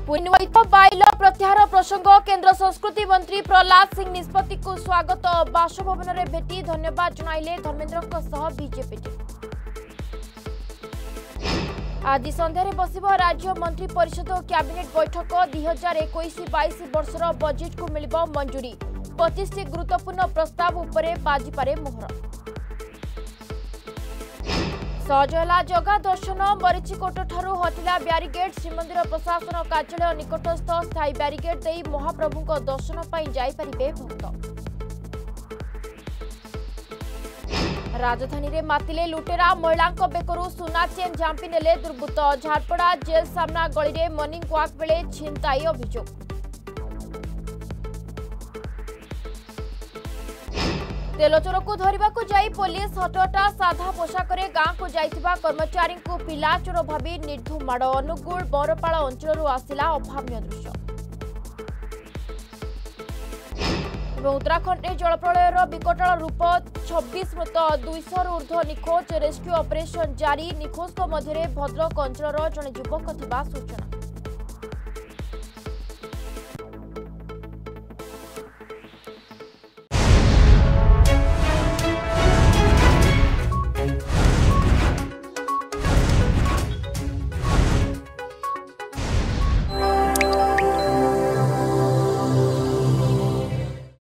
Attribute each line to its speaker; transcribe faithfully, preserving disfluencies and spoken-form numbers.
Speaker 1: पुनर्वित bile प्रत्याहार प्रसंग केंद्र संस्कृति मंत्री प्रहलाद सिंह निष्पत्ति को स्वागत बासभवन में भेटी धन्यवाद जनाइले धर्मेंद्र बीजेपी टीम। आज संध्यारे बसिब राज्य मंत्री परिषद और कैबिनेट बैठक दुई हजार इक्कीस बाईस वर्षर बजेट को मिलिब मंजूरी पच्चीस गुरुत्वपूर्ण प्रस्ताव उपरे बाजिपारे मोहर। सहज है जगा दर्शन मरीचिकोट ठारू हटिला ब्यारिकेड श्रीमंदिर प्रशासन कार्यालय निकटस्थ स्थायी ब्यारिकेड दे महाप्रभु दर्शन पर जाइपारे भक्त। राजधानी रे मातिले लुटेरा महिला बेकरू सुना चेन झांपी नेले दुर्बृत्त झारपड़ा जेल सामना गली रे मॉर्निंग वॉक बेले छिनताई अभियोग। तेलचोर को धरने को जाई पुलिस हटहटा साधा पोशाक गाँ को जाइथिबा कर्मचारी को पिला चोर भावी निर्धूम माड़ अनुगुल बरपाड़ अंचल आसिला अभाव्य दृश्य। उत्तराखंड में जलप्रलयर विकटाल रूप छब्बीस मृत दुईश ऊर्ध्व निखोज रेस्क्यू ऑपरेशन जारी निखोज मध्य भद्रक अंचल जड़े युवक सूचना।